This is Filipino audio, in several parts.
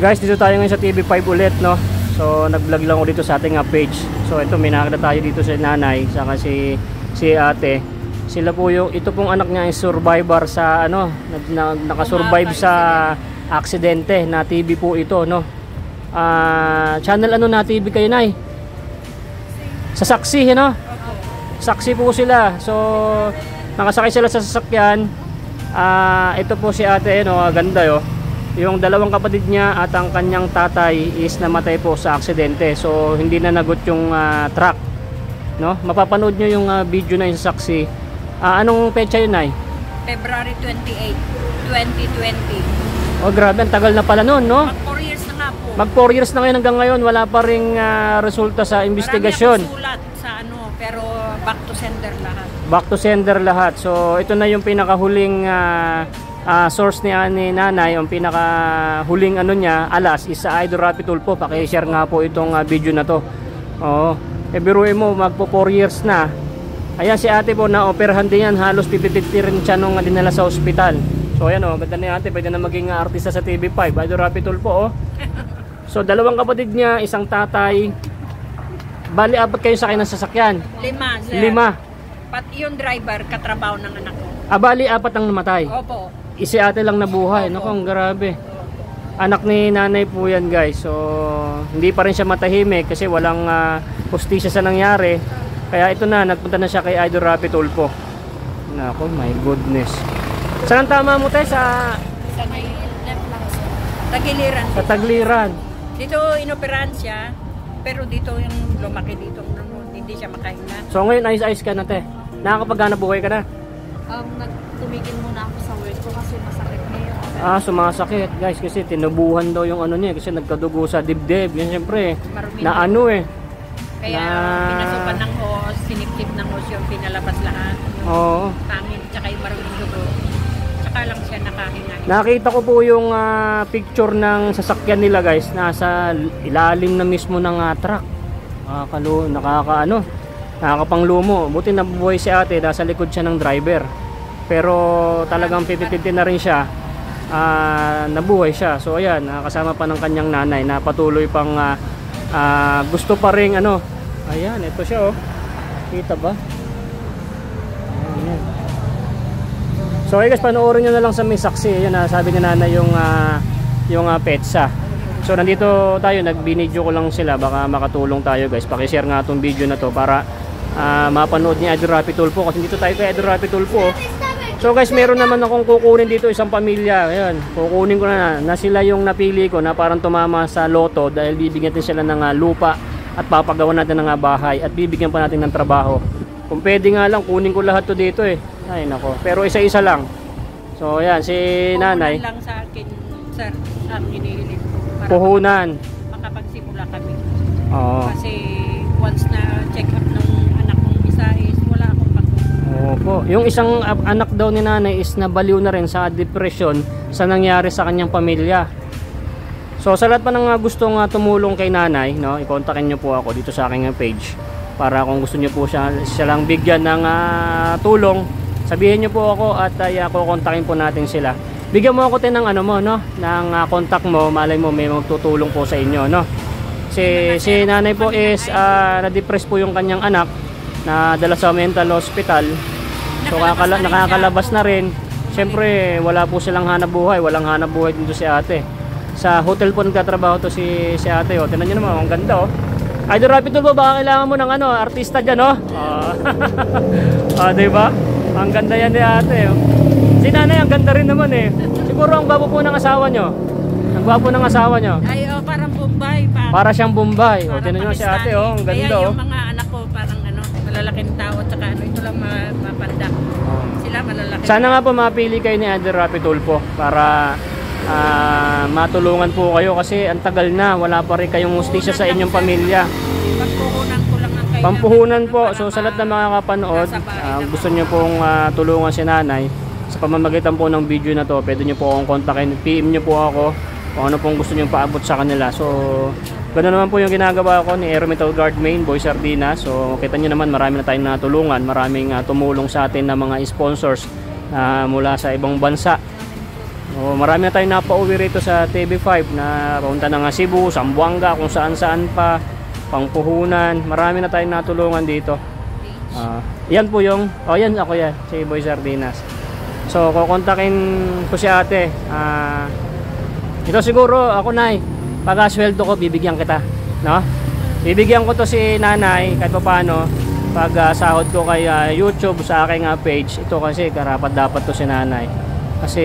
Guys, dito tayo ngayon sa TV5 ulit, no? So, nag-vlog lang ako dito sa ating page. So, ito, may nakita tayo dito si nanay, saka si ate. Sila po yung, ito pong anak niya ay survivor sa, ano, nakasurvive sa aksidente na TV po ito, no? Channel ano na TV kayo, nay? Sa Saksi, no? Saksi po sila. So, nakasakay sila sa sasakyan. Ito po si ate, no? Ganda, yo. Yung dalawang kapatid niya at ang kanyang tatay is namatay po sa aksidente. So, hindi na nagot yung truck, no? Mapapanood nyo yung video na yung Saksi. Anong petsa yun, ay? February 28, 2020. Oh, grabe, ang tagal na pala noon, no? Mag 4 years na nga po. Mag 4 years na ngayon, hanggang ngayon wala pa ring resulta sa investigasyon. Marami akong sulat sa ano, pero back to sender lahat. Back to sender lahat. So, ito na yung pinakahuling source ni nanay, yung pinakahuling ano niya, alas, is sa Idol Rapi Tulfo. Paki-share nga po itong video na to. Oo. Biruin mo, magpo 4 years na. Ayan, si ate po, na-operahan din yan. Halos 50-50 rin siya nung dinala sa ospital. So, ayan o, ganda ni ate. Pwede na maging artista sa TV5. Idol Rapi Tulfo, oh. So, dalawang kapatid niya, isang tatay. Bali, apat kayo sakay ng sasakyan. 5, sir. 5. Pati yung driver, katrabaho ng anak ko. Bali, apat ang namatay. Opo. Si ate lang nabuhay. Naku, ang grabe. Anak ni nanay po yan, guys. So, hindi pa rin siya matahimik kasi walang hustisya sa nangyari. Kaya ito na, nagpunta na siya kay Idol Rapi Tulfo. Naku, my goodness. Saan tama mo, te? Sa may left lang, sir. Tagiliran. Sa Tagliran. Dito inoperahan siya, pero dito yung lumaki dito. Hindi siya makahinga. So, ngayon, ayos-ayos ka na, te. Nakakapaghanap buhay ka na? Tumigil muna ako sa work ko kasi masakit ngayon. Sumasakit, guys, kasi tinubuhan daw yung ano niya kasi nagkadugo sa dibdib. Yan siyempre, Marumi na ano eh. Kaya pinasukan ng hose, siniptip ng hose yung pinalabas lahat. Oo. Pangin, tsaka yung maruming dugo. Tsaka lang siya nakahinga. Nakita ko po yung picture ng sasakyan nila, guys. Nasa ilalim na mismo ng truck. Nakakapanglumo. Buti nabubuhay si ate, nasa likod siya ng driver. Pero talagang 50-50 na rin siya. Nabuhay siya. So ayan, kasama pa ng kanyang nanay na patuloy pang gusto pa rin ano. Ayan, ito siya, oh. Kita ba? Ayan. So guys, panoorin nyo na lang sa may Saksi. Ayan, sabi ni nanay yung petsa. So nandito tayo, nagbinidyo ko lang sila. Baka makatulong tayo, guys. Pakishare nga itong video na to para mapanood ni Idol Rapi Tulfo. Kasi dito tayo kay Idol Rapi Tulfo. So guys, meron naman akong kukunin dito, isang pamilya. Ayan, kukunin ko na sila yung napili ko na parang tumama sa loto dahil bibigyan natin sila ng lupa at papagawa natin ng bahay at bibigyan pa natin ng trabaho. Kung pwede nga lang, kunin ko lahat to dito eh. Ay nako, pero isa-isa lang. So ayan, si nanay. Puhunan lang sa akin, sir, ang hinihiling ko. Para Puhunan. makapagsimula kami. Oo. Kasi once na check up ng anak kong isa is wala akong pagkukunan. Opo. Yung isang anak daw ni nanay is nabaliw na rin sa depression sa nangyari sa kanyang pamilya. So sa lahat pa ng gustong tumulong kay nanay, no, i-kontakin nyo po ako dito sa aking page para kung gusto nyo po siya lang bigyan ng tulong, sabihin nyo po ako at kukontakin po natin sila. Bigyan mo ako ng ano mo, no, ng contact mo, malay mo may magtutulong po sa inyo, no. Si nanay po is na-depress po yung kanyang anak na dala sa mental hospital. So nakakalabas na rin. Siyempre wala po silang hanap buhay, walang hanap buhay dito si ate. Sa hotel po nagtatrabaho to si ate, oh. Tingnan niyo naman, ang ganda, oh. Idol Rapi Tulfo, baka kailangan mo ng ano, artista diyan, oh. Di ba? Ang ganda yan ni ate, oh. Si nanay, ang ganda rin naman eh. Siguro ang gwapo po ng asawa nyo. Ang gwapo ng asawa nyo. Ay, parang Bombay. Para siyang Bombay. O, tingnan nyo si ate, oh. Ang ganda, Kaya oh. yung mga anak ko parang ano, malalaking tao at saka ano, ito lang mapanda. Sila malalaki. Sana nga po mapili kayo ni Idol Rapi Tulfo para matulungan po kayo kasi ang tagal na, wala pa rin kayong hustisya sa inyong pamilya. Pampuhunan ko lang ang kayo. Pampuhunan po. So sa lahat ng mga kapanood, gusto nyo pong tulungan si nanay sa pamamagitan po ng video na to, pwede nyo po akong kontakin, PM nyo po ako kung ano pong gusto nyo paabot sa kanila. So ganoon naman po yung ginagawa ko ni Aerometal Guard Main, Boy Sardina. So kita nyo naman, marami na tayong natulungan, maraming tumulong sa atin na mga sponsors mula sa ibang bansa. O, marami na tayong napauwi rito sa TV5 na papunta na nga Cebu, Zamboanga, kung saan-saan pa, Pangpuhunan. Marami na tayong natulungan dito. Yan po yung, yan ako yan, si Boy Sardinas. So, kukontakin ko si ate. Ito siguro, ako nay, pag-asweldo ko, bibigyan kita. No? Bibigyan ko to si nanay, kahit pa paano, pag sahod ko kay YouTube sa aking page. Ito kasi, karapat dapat to si nanay. Kasi,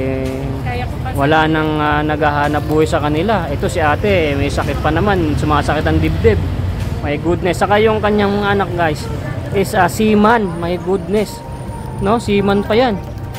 wala nang naghahanap buhay sa kanila. Ito si ate, may sakit pa naman, sumasakit ang dibdib. My goodness. Saka yung kanyang mga anak guys, is seaman. My goodness. No, seaman pa yan.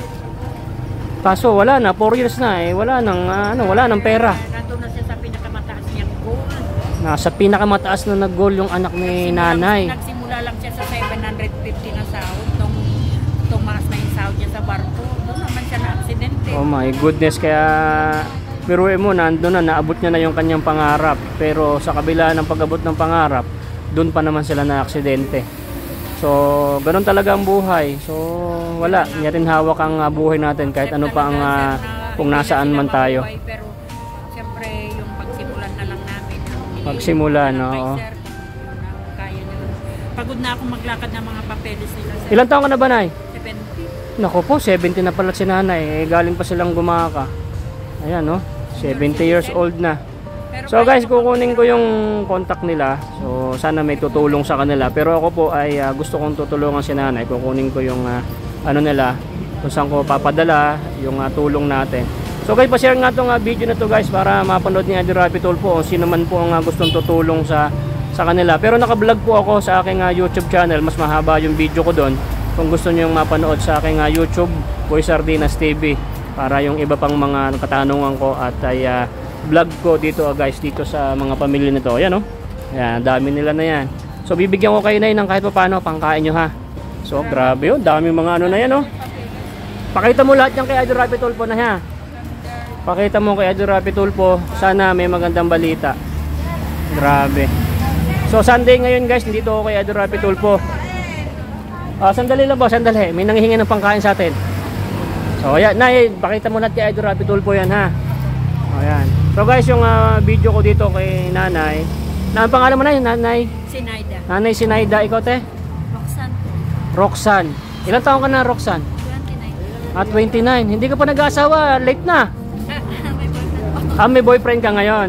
Kaso wala na, 4 years na wala nang wala nang pera. Nandun na siya sa pinakamataas niyang goal. Nasa pinakamataas na nag-goal yung anak ni nanay. Nagsimula lang siya sa 750 na sahod nung tumaas na yung sahod niya sa barko. Doon naman siya na-aksidente. Oh my goodness, kaya biruin mo, nandun na, naabot niya na yung kanyang pangarap. Pero sa kabila ng pag-abot ng pangarap, doon pa naman sila na-aksidente. So, ganun talaga ang buhay. So, wala. Hindi rin hawak ang buhay natin kahit ano pa ang kung nasaan man tayo. Pero, siyempre, yung pagsimulan na lang namin. Pagsimulan, oo. Kaya nyo. Pagod na akong maglakad ng mga papeles nila. Ilang taon ka na ba, Nay? 70. Naku po, 70 na pala si nanay. Galing pa silang gumaka. Ayan, no? 70 years old na. So guys, kukunin ko yung contact nila. So sana may tutulong sa kanila. Pero ako po ay gusto kong tutulungan si nanay. Kukunin ko yung ano nila, kung saan ko papadala yung tulong natin. So guys, pa-share nga itong video na to guys para mapanood ni Idol Rapi Tulfo o sino man po ang gustong tutulong sa kanila. Pero naka-vlog po ako sa aking YouTube channel. Mas mahaba yung video ko doon. Kung gusto niyo mapanood sa aking YouTube, Boy Sardinas TV, para yung iba pang mga katanungan ko at ay vlog ko dito guys, dito sa mga pamilya nito. Ayan, oh. Ayan, dami nila na yan. So bibigyan ko kayo na ng kahit paano pangkain nyo ha. So grabe yun, dami mga ano na yan, oh. Pakita mo lahat yan kay Idol Rapi Tulfo na ha. Pakita mo kay Idol Rapi Tulfo. Sana may magandang balita. Grabe. So Sunday ngayon guys, dito ako kay Idol Rapi Tulfo. Sandali lang po, sandali. May nanghihingi ng pangkain sa atin. So ayan, Nay, pakita mo natin kay Idol Rapi Tulfo yan ha. Ayan. So guys, yung video ko dito kay nanay. Na ang pangalan mo na yun, nanay? Sinaida. Nanay Sinaida, ikaw te? Roxanne. Roxanne. Ilang taon ka na, Roxanne? 29. 29. Hindi ka pa nag-aasawa, late na. May boyfriend ako. May boyfriend ka ngayon.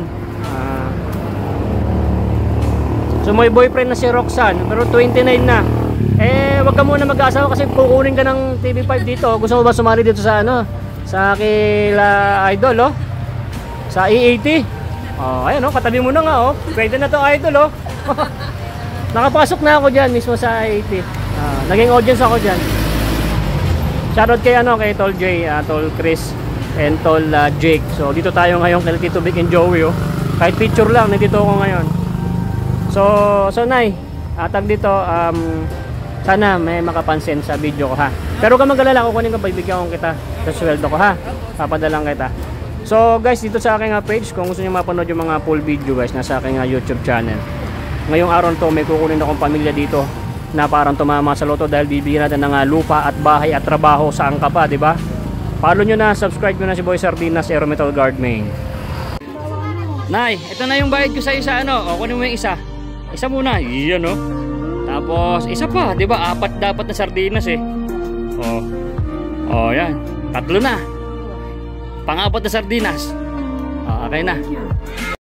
So may boyfriend na si Roxanne, pero 29 na. Wag ka muna mag-aasawa kasi kukunin ka ng TV5 dito. Gusto mo ba sumali dito sa sa kila Idol, oh? Sa E80. Ayan, oh, katabi mo na nga, oh. Pwede na to, Idol, oh. Nakapasok na ako diyan mismo sa E80. Naging audience ako diyan. Shoutout kay kay Tol J, Tol Chris, and Tol Jake. So dito tayo ngayon kay Tito Vic and Joey, oh. Kahit picture lang, nandito ako ngayon. So Nay, tag dito, sana may makapansin sa video ko ha. Pero kung mag-alala, kukunin ko, bibigyan ko kita sa sweldo ko ha. Papadalang kita. So guys, dito sa aking page, kung gusto niyo mapanood yung mga full video guys, nasa aking YouTube channel. Ngayong araw to, may kukunin akong pamilya dito na parang tumama sa loto dahil bibigyan natin ng lupa at bahay at trabaho saan ka pa, di ba? Follow nyo na, subscribe nyo na si Boy Sardinas, Aero Metal Guard Main. Nay, ito na yung bayad ko sa isa, O, kunin mo yung isa. Isa muna, iyan, Tapos, isa pa, di ba? 4 dapat na sardinas, yan. 3 na. Pang-4 na sardinas. Okay na.